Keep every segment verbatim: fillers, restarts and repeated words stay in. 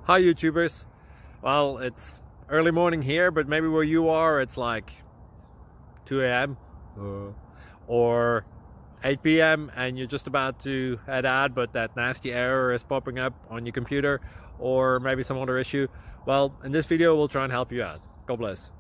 Hi YouTubers. Well, it's early morning here, but maybe where you are it's like two A M uh, or eight P M and you're just about to head out, but that nasty error is popping up on your computer, or maybe some other issue. Well, in this video we'll try and help you out. God bless.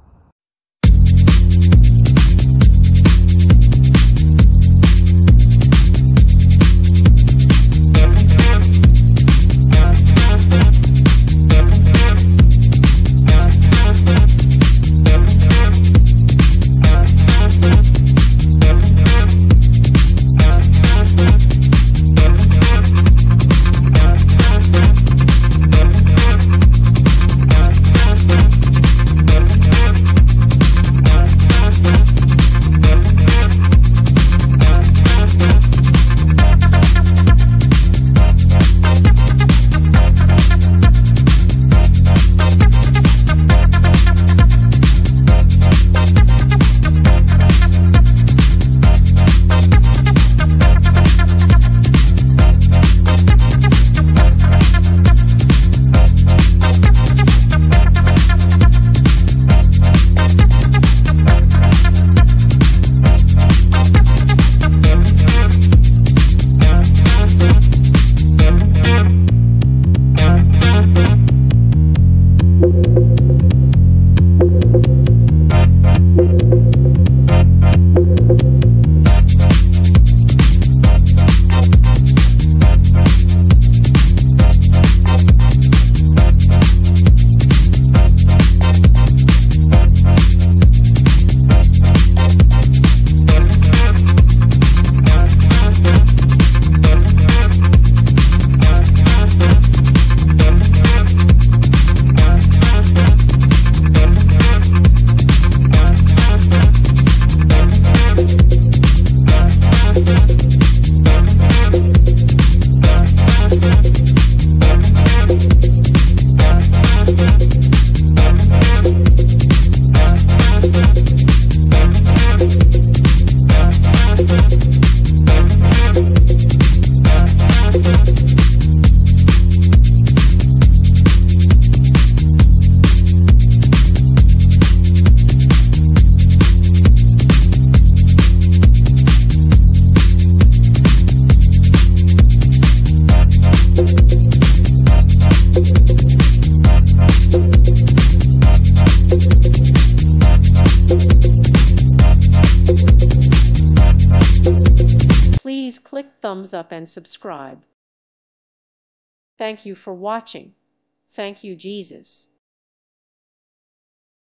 Please click thumbs up and subscribe. Thank you for watching. Thank you, Jesus.